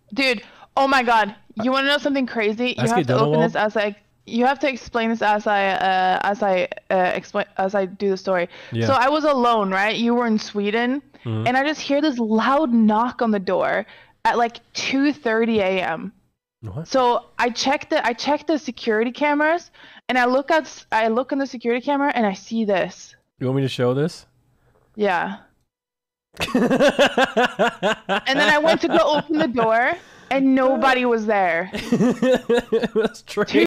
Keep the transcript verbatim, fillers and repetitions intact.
Dude, oh my God. You want to know something crazy? You Est-ce qu'il have est to dedans, open Walt? this as I you have to explain this as I uh as I uh explain as I do the story. So Yeah. I was alone, right? You were in Sweden, Mhm. and I just hear this loud knock on the door at like two thirty a m What? So I check the I check the security cameras, and I look at I look in the security camera and I see this. You want me to show this? Yeah. And then I went to go open the door, and nobody was there. That's true.